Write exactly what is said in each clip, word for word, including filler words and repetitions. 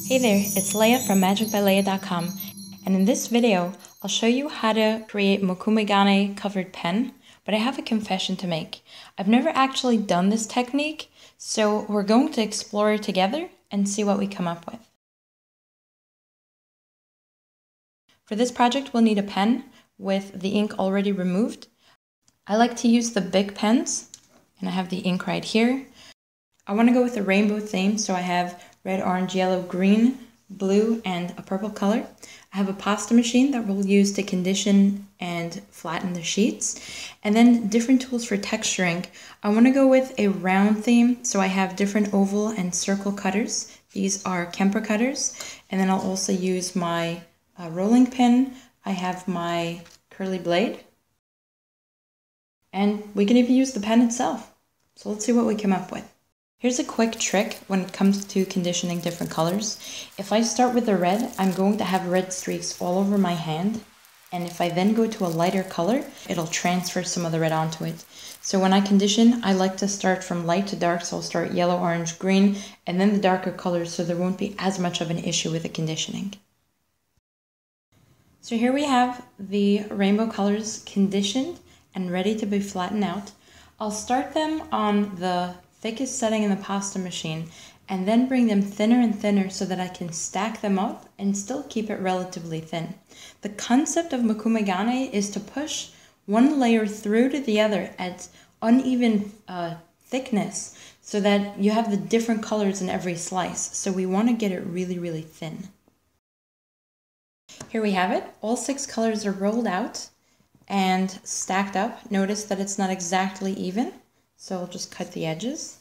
Hey there, it's Leah from Magic By Leah dot com, and in this video I'll show you how to create Mokume Gane covered pen, but I have a confession to make. I've never actually done this technique, so we're going to explore it together and see what we come up with. For this project we'll need a pen with the ink already removed. I like to use the big pens, and I have the ink right here. I want to go with a rainbow theme, so I have red, orange, yellow, green, blue, and a purple color. I have a pasta machine that we'll use to condition and flatten the sheets. And then different tools for texturing. I want to go with a round theme, so I have different oval and circle cutters. These are Kemper cutters. And then I'll also use my uh, rolling pin. I have my curly blade. And we can even use the pen itself. So let's see what we come up with. Here's a quick trick when it comes to conditioning different colors. If I start with the red, I'm going to have red streaks all over my hand. And if I then go to a lighter color, it'll transfer some of the red onto it. So when I condition, I like to start from light to dark. So I'll start yellow, orange, green, and then the darker colors, so there won't be as much of an issue with the conditioning. So here we have the rainbow colors conditioned and ready to be flattened out. I'll start them on the thickest setting in the pasta machine and then bring them thinner and thinner so that I can stack them up and still keep it relatively thin. The concept of Mokume Gane is to push one layer through to the other at uneven uh, thickness so that you have the different colors in every slice. So we want to get it really, really thin. Here we have it. All six colors are rolled out and stacked up. Notice that it's not exactly even. So I'll just cut the edges.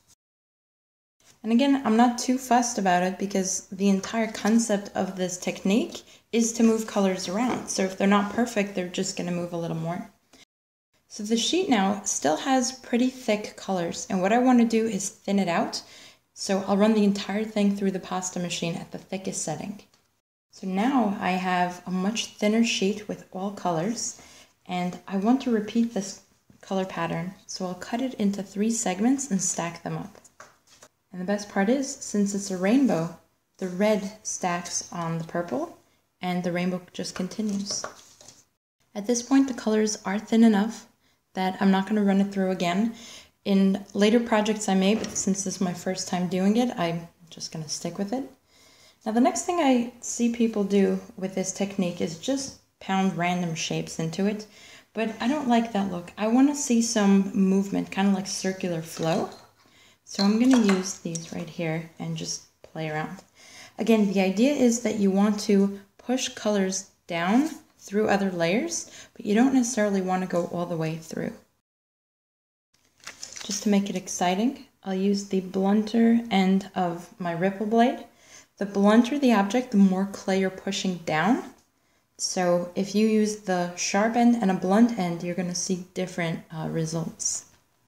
And again, I'm not too fussed about it because the entire concept of this technique is to move colors around. So if they're not perfect, they're just going to move a little more. So the sheet now still has pretty thick colors, and what I want to do is thin it out. So I'll run the entire thing through the pasta machine at the thickest setting. So now I have a much thinner sheet with all colors, and I want to repeat this color pattern, so I'll cut it into three segments and stack them up. And the best part is, since it's a rainbow, the red stacks on the purple and the rainbow just continues. At this point the colors are thin enough that I'm not going to run it through again. In later projects I may, but since this is my first time doing it, I'm just going to stick with it. Now the next thing I see people do with this technique is just pound random shapes into it. But I don't like that look. I want to see some movement, kind of like circular flow. So I'm going to use these right here and just play around. Again, the idea is that you want to push colors down through other layers, but you don't necessarily want to go all the way through. Just to make it exciting, I'll use the blunter end of my ripple blade. The blunter the object, the more clay you're pushing down. So if you use the sharp end and a blunt end, you're going to see different uh, results.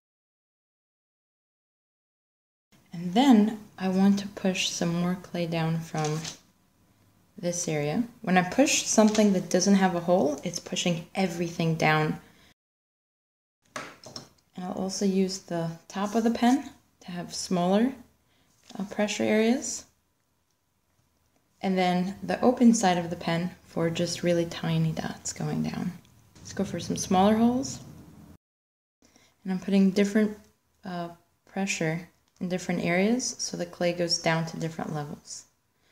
And then I want to push some more clay down from this area. When I push something that doesn't have a hole, it's pushing everything down. And I'll also use the top of the pen to have smaller uh, pressure areas. And then the open side of the pen for just really tiny dots going down. Let's go for some smaller holes. And I'm putting different uh, pressure in different areas so the clay goes down to different levels.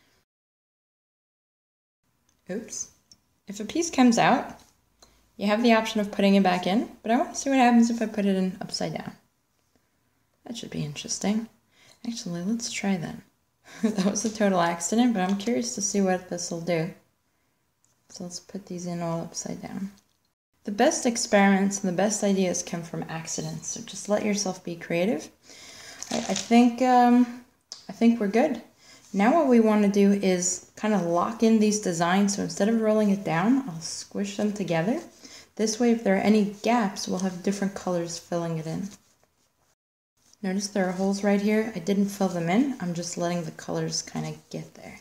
Oops. If a piece comes out, you have the option of putting it back in, but I want to see what happens if I put it in upside down. That should be interesting. Actually, let's try that. That was a total accident, but I'm curious to see what this will do. So let's put these in all upside down. The best experiments and the best ideas come from accidents, so just let yourself be creative. I, I think um, I think we're good. Now what we want to do is kind of lock in these designs, so instead of rolling it down, I'll squish them together. This way, if there are any gaps, we'll have different colors filling it in. Notice there are holes right here. I didn't fill them in. I'm just letting the colors kind of get there.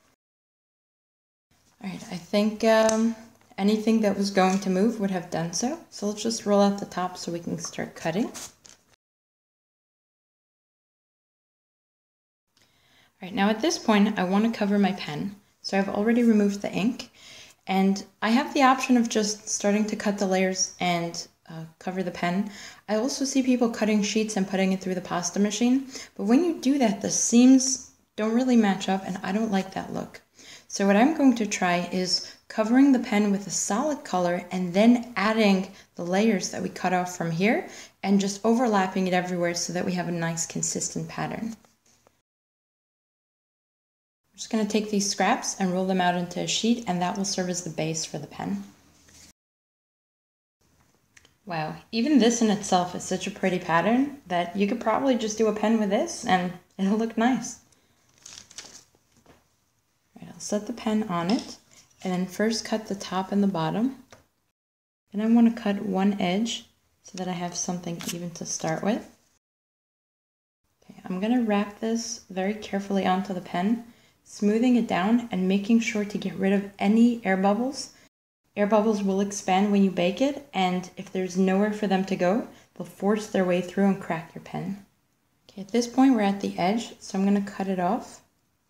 All right, I think um, anything that was going to move would have done so. So let's just roll out the top so we can start cutting. All right, now at this point, I want to cover my pen. So I've already removed the ink, and I have the option of just starting to cut the layers and uh, cover the pen. I also see people cutting sheets and putting it through the pasta machine, but when you do that, the seams don't really match up, and I don't like that look. So what I'm going to try is covering the pen with a solid color and then adding the layers that we cut off from here and just overlapping it everywhere so that we have a nice consistent pattern. I'm just going to take these scraps and roll them out into a sheet, and that will serve as the base for the pen. Wow, even this in itself is such a pretty pattern that you could probably just do a pen with this and it'll look nice. Right, I'll set the pen on it and then first cut the top and the bottom. Then I want to cut one edge so that I have something even to start with. Okay, I'm going to wrap this very carefully onto the pen, smoothing it down and making sure to get rid of any air bubbles. Air bubbles will expand when you bake it, and if there's nowhere for them to go, they'll force their way through and crack your pen. Okay, at this point we're at the edge, so I'm going to cut it off.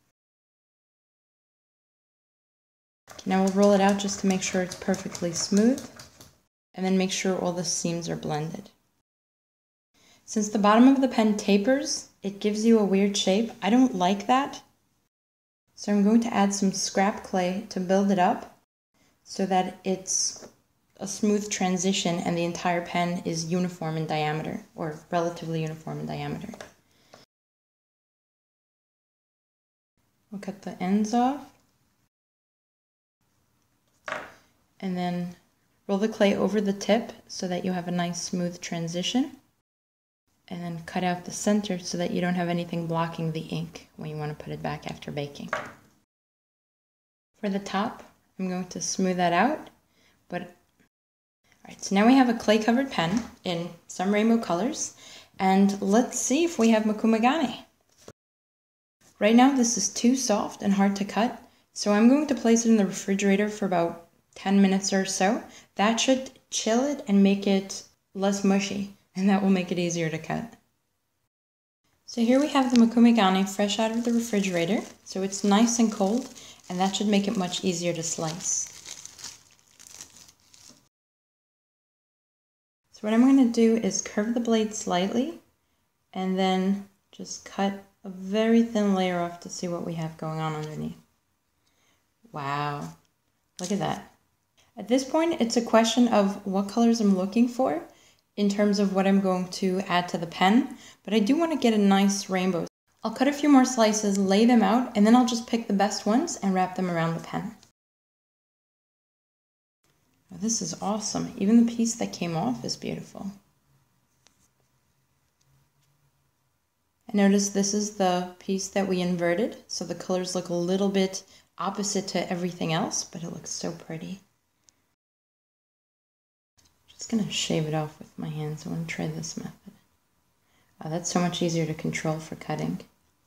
Okay, now we'll roll it out just to make sure it's perfectly smooth, and then make sure all the seams are blended. Since the bottom of the pen tapers, it gives you a weird shape. I don't like that, so I'm going to add some scrap clay to build it up, so that it's a smooth transition and the entire pen is uniform in diameter, or relatively uniform in diameter. We'll cut the ends off, and then roll the clay over the tip so that you have a nice smooth transition, and then cut out the center so that you don't have anything blocking the ink when you want to put it back after baking. For the top, I'm going to smooth that out, but all right, so now we have a clay covered pen in some rainbow colors, and let's see if we have Mokume Gane. Right now this is too soft and hard to cut, so I'm going to place it in the refrigerator for about ten minutes or so. That should chill it and make it less mushy, and that will make it easier to cut. So here we have the Mokume Gane fresh out of the refrigerator, so it's nice and cold, and that should make it much easier to slice. So what I'm going to do is curve the blade slightly and then just cut a very thin layer off to see what we have going on underneath. Wow, look at that. At this point, it's a question of what colors I'm looking for in terms of what I'm going to add to the pen, but I do want to get a nice rainbow. I'll cut a few more slices, lay them out, and then I'll just pick the best ones and wrap them around the pen. Oh, this is awesome. Even the piece that came off is beautiful. And notice this is the piece that we inverted, so the colors look a little bit opposite to everything else, but it looks so pretty. Just gonna shave it off with my hands. I want to try this method. Oh, that's so much easier to control for cutting.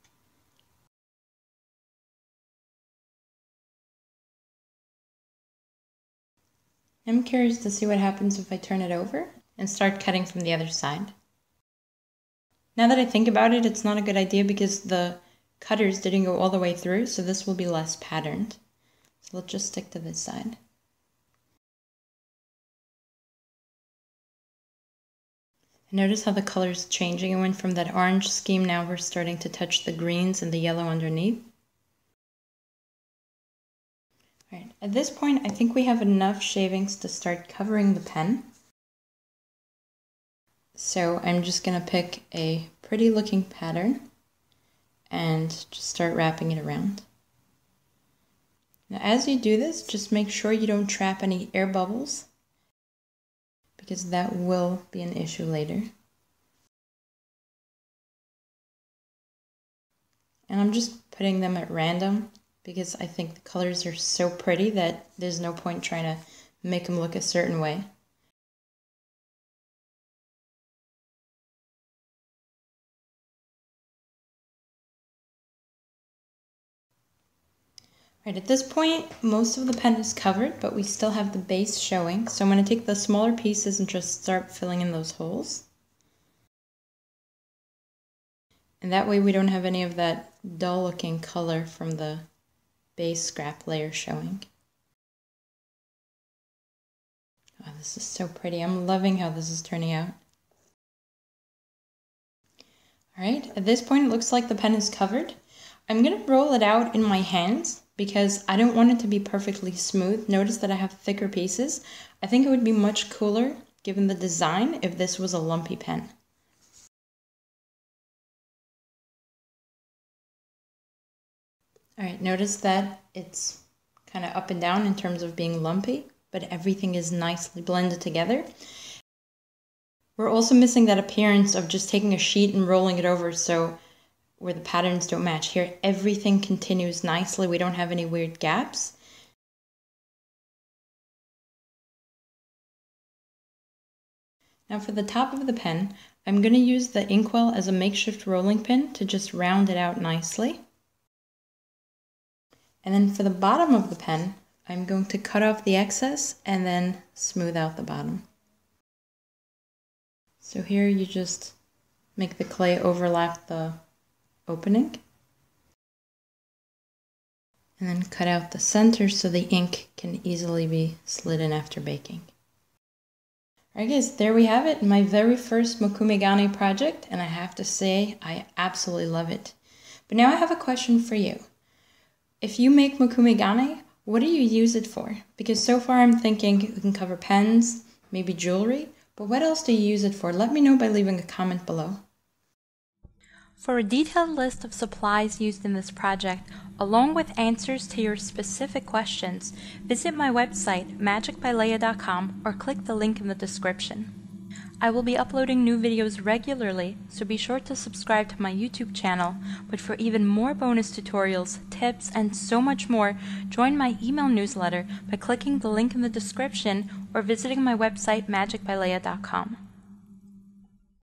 I'm curious to see what happens if I turn it over and start cutting from the other side. Now that I think about it, it's not a good idea because the cutters didn't go all the way through, so this will be less patterned. So let's just stick to this side. Notice how the color is changing. It went from that orange scheme, now we're starting to touch the greens and the yellow underneath. All right, at this point, I think we have enough shavings to start covering the pen. So I'm just gonna pick a pretty looking pattern and just start wrapping it around. Now, as you do this, just make sure you don't trap any air bubbles, because that will be an issue later. And I'm just putting them at random because I think the colors are so pretty that there's no point trying to make them look a certain way. Right, at this point, most of the pen is covered, but we still have the base showing. So I'm going to take the smaller pieces and just start filling in those holes. And that way we don't have any of that dull looking color from the base scrap layer showing. Oh, this is so pretty. I'm loving how this is turning out. Alright, at this point it looks like the pen is covered. I'm going to roll it out in my hands because I don't want it to be perfectly smooth. Notice that I have thicker pieces. I think it would be much cooler, given the design, if this was a lumpy pen. Alright, notice that it's kind of up and down in terms of being lumpy, but everything is nicely blended together. We're also missing that appearance of just taking a sheet and rolling it over so where the patterns don't match. Here, everything continues nicely. We don't have any weird gaps. Now for the top of the pen, I'm going to use the inkwell as a makeshift rolling pin to just round it out nicely. And then for the bottom of the pen, I'm going to cut off the excess and then smooth out the bottom. So here you just make the clay overlap the opening. And then cut out the center so the ink can easily be slid in after baking. Alright guys, there we have it, my very first Mokume Gane project, and I have to say I absolutely love it. But now I have a question for you. If you make Mokume Gane, what do you use it for? Because so far I'm thinking you can cover pens, maybe jewelry, but what else do you use it for? Let me know by leaving a comment below. For a detailed list of supplies used in this project, along with answers to your specific questions, visit my website magic by leah dot com or click the link in the description. I will be uploading new videos regularly, so be sure to subscribe to my YouTube channel, but for even more bonus tutorials, tips, and so much more, join my email newsletter by clicking the link in the description or visiting my website magic by leah dot com.